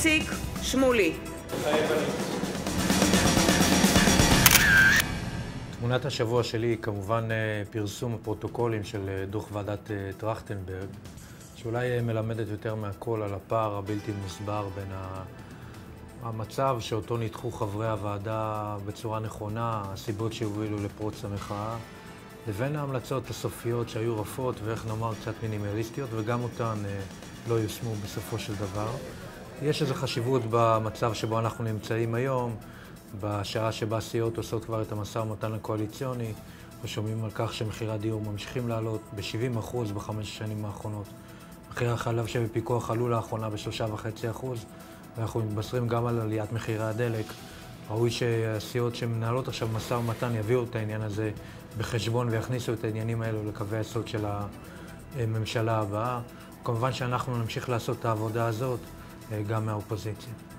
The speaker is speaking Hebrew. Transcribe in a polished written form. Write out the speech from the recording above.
איציק שמולי. תמונת השבוע שלי היא כמובן פרסום הפרוטוקולים של דוח ועדת טרכטנברג, שאולי מלמדת יותר מהכל על הפער הבלתי מוסבר בין המצב שאותו ניתחו חברי הוועדה בצורה נכונה, הסיבות שהובילו לפרוץ המחאה, לבין ההמלצות הסופיות שהיו רפות ואיך נאמר קצת מינימליסטיות, וגם אותן לא יושמו בסופו של דבר. יש איזו חשיבות במצב שבו אנחנו נמצאים היום, בשעה שבה הסיעות עושות כבר את המשא ומתן הקואליציוני, ושומעים על כך שמחירי הדיור ממשיכים לעלות ב-70% בחמש השנים האחרונות. מחירי החלב שבפיקוח עלו לאחרונה ב3.5%, ואנחנו מתבשרים גם על עליית מחירי הדלק. ראוי שהסיעות שמנהלות עכשיו משא ומתן יביאו את העניין הזה בחשבון ויכניסו את העניינים האלו לקווי היסוד של הממשלה הבאה. כמובן שאנחנו נמשיך לעשות את העבודה הזאת גם מהאופוזיציה.